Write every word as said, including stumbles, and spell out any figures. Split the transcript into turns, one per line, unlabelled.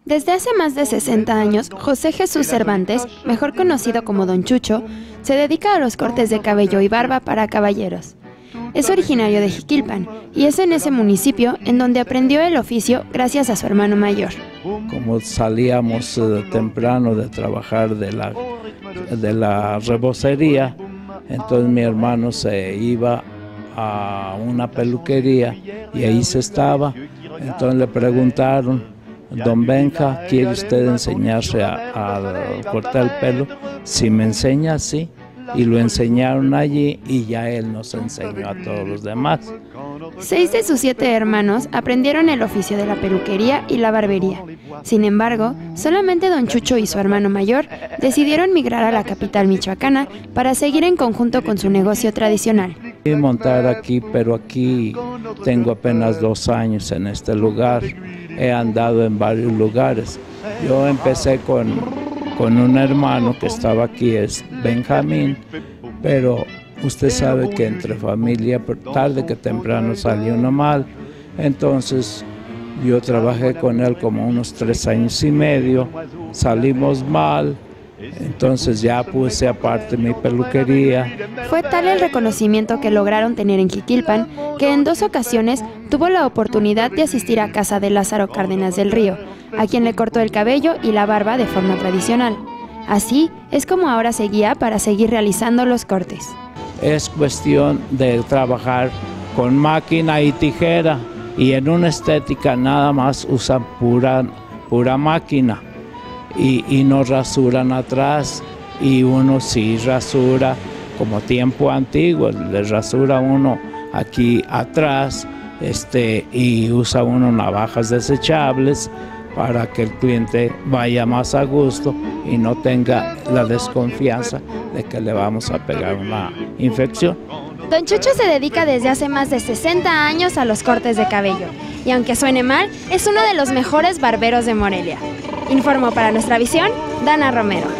Desde hace más de sesenta años, José Jesús Cervantes, mejor conocido como Don Chucho, se dedica a los cortes de cabello y barba para caballeros. Es originario de Jiquilpan y es en ese municipio en donde aprendió el oficio gracias a su hermano mayor.
Como salíamos eh, temprano de trabajar de la, de la rebocería, entonces mi hermano se iba a una peluquería y ahí se estaba. Entonces le preguntaron: Don Benja, ¿quiere usted enseñarse a, a cortar el pelo? Si me enseña, sí. Y lo enseñaron allí y ya él nos enseñó a todos los demás.
Seis de sus siete hermanos aprendieron el oficio de la peluquería y la barbería. Sin embargo, solamente Don Chucho y su hermano mayor decidieron migrar a la capital michoacana para seguir en conjunto con su negocio tradicional.
Y montar aquí, pero aquí tengo apenas dos años en este lugar. He andado en varios lugares. Yo empecé con, con un hermano que estaba aquí, es Benjamín, pero usted sabe que entre familia, tarde que temprano salió uno mal. Entonces yo trabajé con él como unos tres años y medio, salimos mal. Entonces ya puse aparte mi peluquería.
Fue tal el reconocimiento que lograron tener en Jiquilpan que en dos ocasiones tuvo la oportunidad de asistir a casa de Lázaro Cárdenas del Río, a quien le cortó el cabello y la barba de forma tradicional. Así es como ahora se guía para seguir realizando los cortes.
Es cuestión de trabajar con máquina y tijera, y en una estética nada más usan pura, pura máquina. Y, y nos rasuran atrás, y uno sí rasura como tiempo antiguo, le rasura uno aquí atrás, este, y usa uno navajas desechables para que el cliente vaya más a gusto y no tenga la desconfianza de que le vamos a pegar una infección.
Don Chucho se dedica desde hace más de sesenta años a los cortes de cabello, y aunque suene mal, es uno de los mejores barberos de Morelia. Informó para Nuestra Visión, Dana Romero.